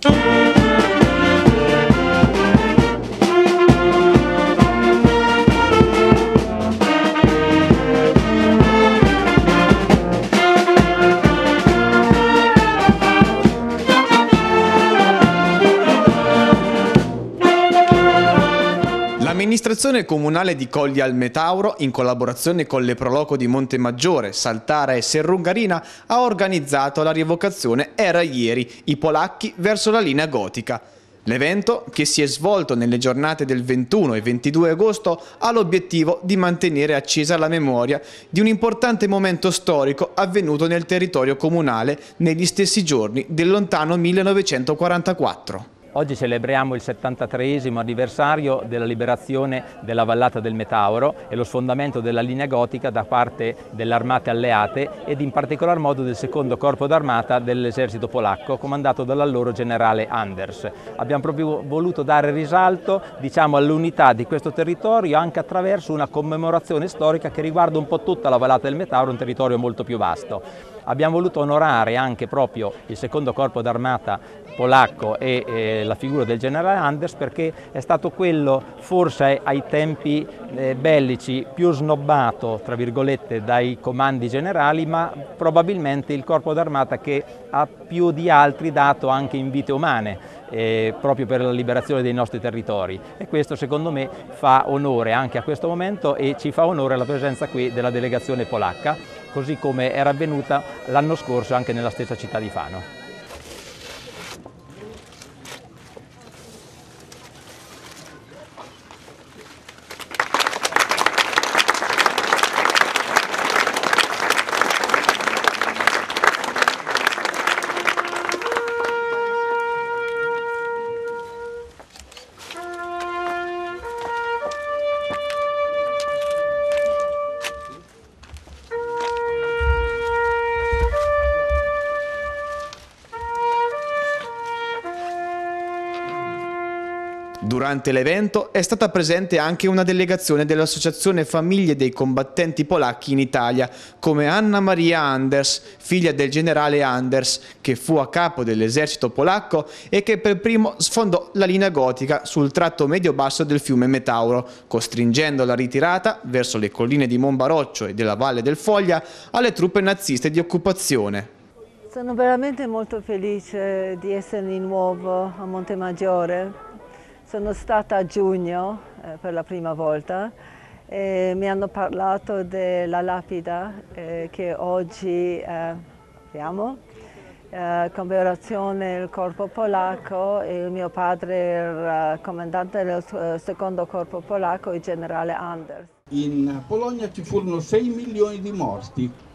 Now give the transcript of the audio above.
L'amministrazione comunale di Colli al Metauro, in collaborazione con le Proloco di Montemaggiore, Saltara e Serrungarina, ha organizzato la rievocazione Era ieri, i polacchi verso la linea gotica. L'evento, che si è svolto nelle giornate del 21 e 22 agosto, ha l'obiettivo di mantenere accesa la memoria di un importante momento storico avvenuto nel territorio comunale negli stessi giorni del lontano 1944. Oggi celebriamo il 73esimo anniversario della liberazione della vallata del Metauro e lo sfondamento della linea gotica da parte delle armate alleate ed in particolar modo del secondo corpo d'armata dell'esercito polacco comandato dall'allora generale Anders. Abbiamo proprio voluto dare risalto, all'unità di questo territorio anche attraverso una commemorazione storica che riguarda un po' tutta la vallata del Metauro, un territorio molto più vasto. Abbiamo voluto onorare anche proprio il secondo corpo d'armata polacco e la figura del generale Anders perché è stato quello forse ai tempi bellici più snobbato tra virgolette dai comandi generali, ma probabilmente il corpo d'armata che ha più di altri dato anche in vite umane proprio per la liberazione dei nostri territori, e questo secondo me fa onore anche a questo momento e ci fa onore la presenza qui della delegazione polacca, così come era avvenuta l'anno scorso anche nella stessa città di Fano. Durante l'evento è stata presente anche una delegazione dell'Associazione Famiglie dei Combattenti Polacchi in Italia, come Anna Maria Anders, figlia del generale Anders, che fu a capo dell'esercito polacco e che per primo sfondò la linea gotica sul tratto medio-basso del fiume Metauro, costringendo la ritirata verso le colline di Monbaroccio e della Valle del Foglia alle truppe naziste di occupazione. Sono veramente molto felice di essere di nuovo a Montemaggiore. Sono stata a giugno per la prima volta e mi hanno parlato della lapide che oggi abbiamo, commemorazione del corpo polacco, e il mio padre era comandante del secondo corpo polacco, il generale Anders. In Polonia ci furono 6 milioni di morti